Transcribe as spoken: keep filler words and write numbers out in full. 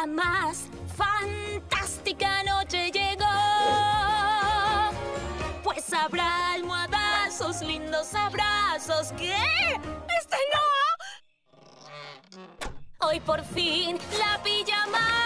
La más fantástica noche llegó, pues habrá almohadazos, lindos abrazos. ¿Qué? ¡Este no! Hoy por fin la pijama